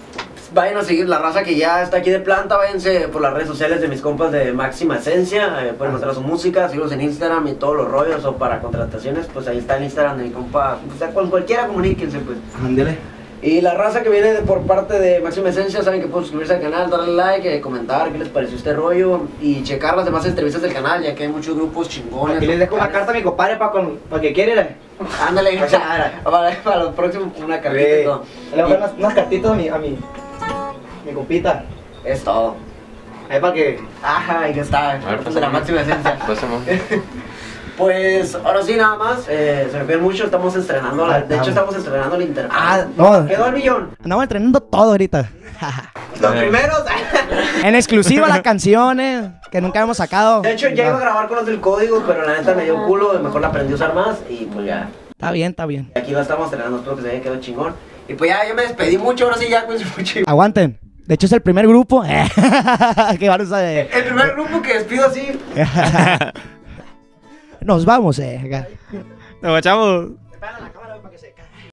Vayan a seguir la raza que ya está aquí de planta. Váyanse por las redes sociales de mis compas de Máxima Esencia. Eh, pueden mostrar su música, seguirlos en Instagram y todos los rollos. O para contrataciones, pues ahí está el Instagram de mi compa. O sea, con cualquiera comuníquense, pues. Ándele. Y la raza que viene de- por parte de Máxima Esencia, saben que pueden suscribirse al canal, darle like, eh, comentar qué les pareció este rollo. Y checar las demás entrevistas del canal, ya que hay muchos grupos chingones. Aquí les dejo una locales. carta a mi compadre para pa que quiera. Ándale, para, para los próximos, una cartita y todo. Le voy a dar unas, unas cartitas a mi, a mi, mi compita. Es todo. Ahí para que... Ajá, y ya está. A ver, Cartas de la pásame. Máxima Esencia. Pásame. Pues ahora sí, nada más. Eh, se me piden mucho. Estamos estrenando. La, de hecho, estamos estrenando el internet. Ah, no. Quedó el millón. Andamos entrenando todo ahorita. Los primeros. En exclusiva las canciones que nunca hemos sacado. De hecho, ya iba a grabar con los del código, pero la neta me dio culo. Mejor la aprendí a usar más. Y pues ya. Está bien, está bien. Aquí la estamos estrenando. Espero que se haya quedado chingón. Y pues ya, yo me despedí mucho. Ahora sí, ya cuídense mucho. Aguanten. De hecho es el primer grupo que van a usar. eh. El primer grupo que despido así. Nos vamos, eh. acá. Nos guachamos.